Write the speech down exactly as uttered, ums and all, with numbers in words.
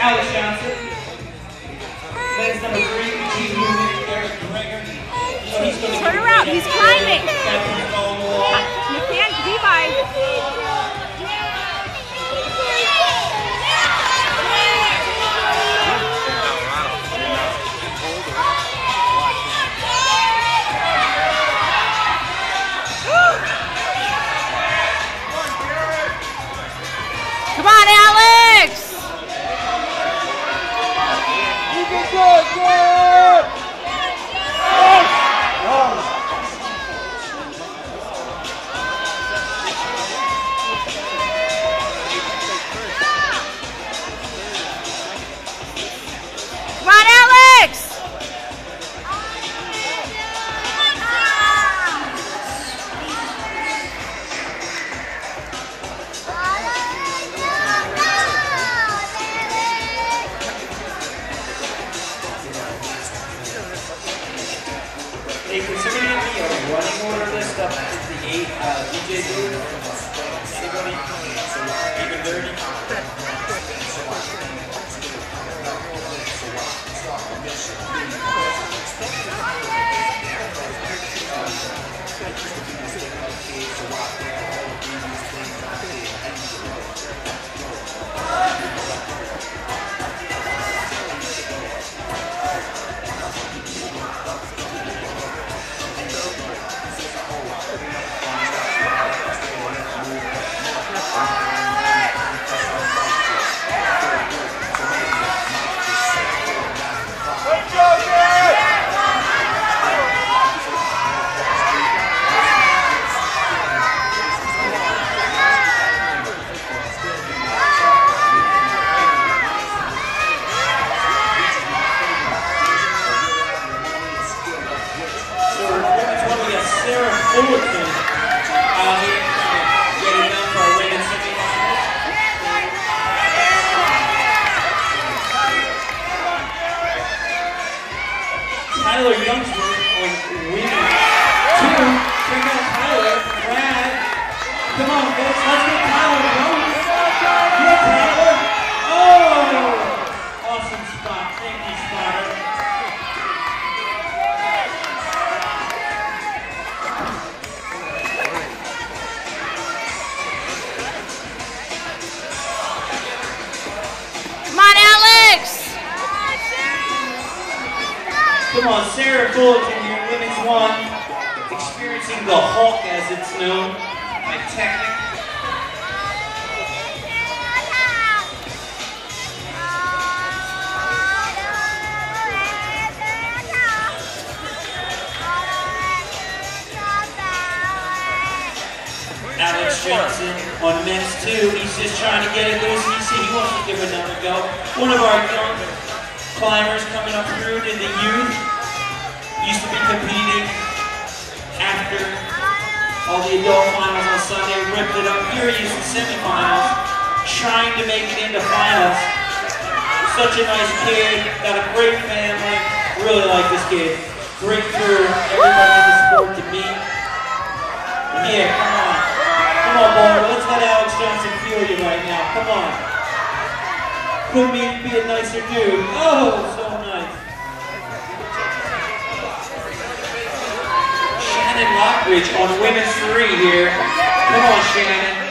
Alex Johnson. Men's number three, Team Movement, Eric Greger. So he's going to turn around, he's climbing. You can't be by. Come on, Alex! You can do it, good! Come on, Alex! Hey, considering the running order list up is the eight uh, D J booth, anybody? Even dirty? Sarah Fullerton out here trying to get it done for our women's semifinals. Tyler Youngsworth on women two. Check out Tyler, Brad. Come on, folks, let's get Tyler going. Yeah, Tyler. Oh! Awesome spot. Thank you, spotter. Come on, Sarah Fullerton here, women's one, experiencing the Hulk as it's known by Technic. Alex Johnson on men's two, he's just trying to get it loose, and you see he wants to give it another go. One of our young climbers coming up through to the youth. Used to be competing after all the adult finals on Sunday, ripped it up. Here he is in semifinals, trying to make it into finals. Such a nice kid, got a great family. Really like this kid. Great for everybody in the sport to meet. Yeah, come on. Come on, Barbara. Let's let Alex Johnson feel you right now. Come on. Couldn't even be a nicer dude. Oh, so nice. Shannon Lockridge on women's three here. Come on, Shannon.